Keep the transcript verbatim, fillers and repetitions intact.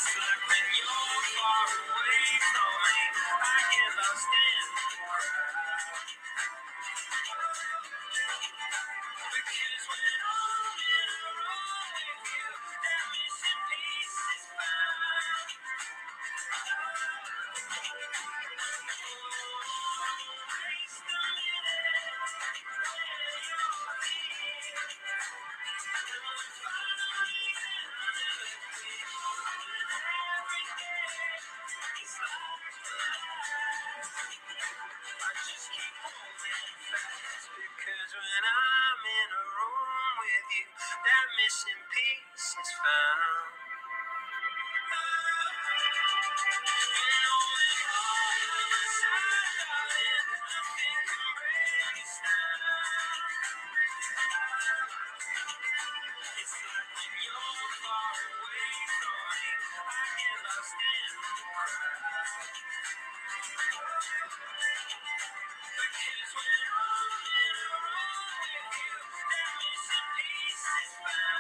like when you're far away from me, I get lost in the crowd. Because when I'm in a room with you, that missing piece is found. Waste a minute, where you'll be. Finally, another day, every day is like the last. I just keep holding fast because when I'm in a room with you, that missing piece is found. Knowing all of the signs, darling, nothing can break us down. It's like when you're far away from me, I get lost in the crowd. Because when I'm in a room with you, that missing piece is found.